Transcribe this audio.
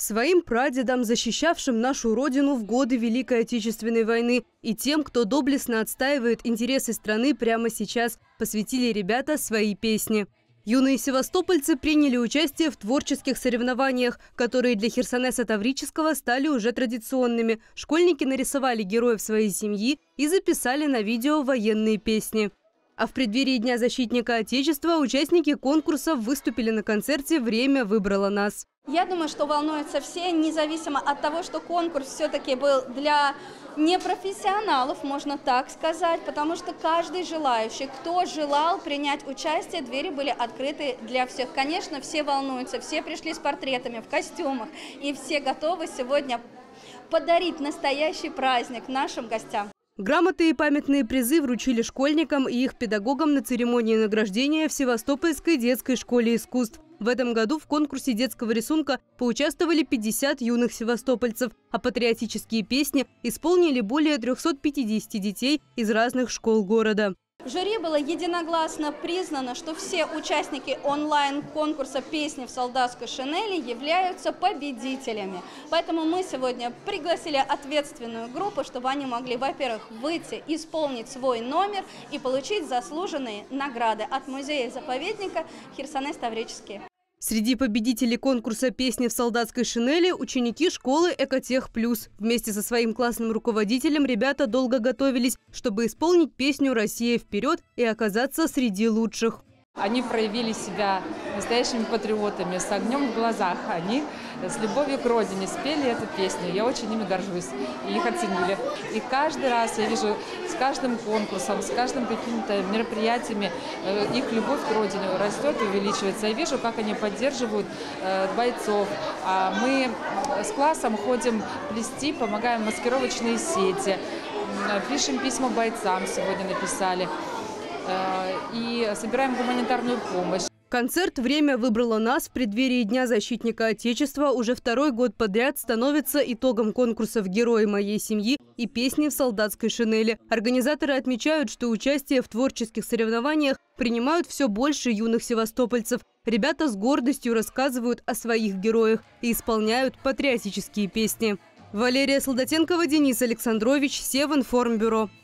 Своим прадедам, защищавшим нашу родину в годы Великой Отечественной войны, и тем, кто доблестно отстаивает интересы страны прямо сейчас, посвятили ребята свои песни. Юные севастопольцы приняли участие в творческих соревнованиях, которые для Херсонеса Таврического стали уже традиционными. Школьники нарисовали героев своей семьи и записали на видео военные песни. А в преддверии Дня защитника Отечества участники конкурса выступили на концерте «Время выбрало нас». Я думаю, что волнуются все, независимо от того, что конкурс все-таки был для непрофессионалов, можно так сказать, потому что каждый желающий, кто желал принять участие, двери были открыты для всех. Конечно, все волнуются, все пришли с портретами, в костюмах, и все готовы сегодня подарить настоящий праздник нашим гостям. Грамоты и памятные призы вручили школьникам и их педагогам на церемонии награждения в Севастопольской детской школе искусств. В этом году в конкурсе детского рисунка поучаствовали 50 юных севастопольцев, а патриотические песни исполнили более 350 детей из разных школ города. Жюри было единогласно признано, что все участники онлайн-конкурса «Песни в солдатской шинели» являются победителями. Поэтому мы сегодня пригласили ответственную группу, чтобы они могли, во-первых, выйти, исполнить свой номер и получить заслуженные награды от музея-заповедника Херсонес Таврический. Среди победителей конкурса «Песни в солдатской шинели» ученики школы «Экотех Плюс». Вместе со своим классным руководителем ребята долго готовились, чтобы исполнить песню «Россия вперед» и оказаться среди лучших. Они проявили себя настоящими патриотами, с огнем в глазах. Они с любовью к родине спели эту песню. Я очень ими горжусь, и их оценили. И каждый раз я вижу, с каждым конкурсом, с каждым какими-то мероприятиями их любовь к родине растет и увеличивается. Я вижу, как они поддерживают бойцов. А мы с классом ходим плести, помогаем маскировочные сети, пишем письма бойцам, сегодня написали. И собираем гуманитарную помощь. Концерт «Время выбрало нас» в преддверии Дня защитника Отечества уже второй год подряд становится итогом конкурсов «Герои моей семьи» и «Песни в солдатской шинели». Организаторы отмечают, что участие в творческих соревнованиях принимают все больше юных севастопольцев. Ребята с гордостью рассказывают о своих героях и исполняют патриотические песни. Валерия Солдатенкова, Денис Александрович, Севинформбюро.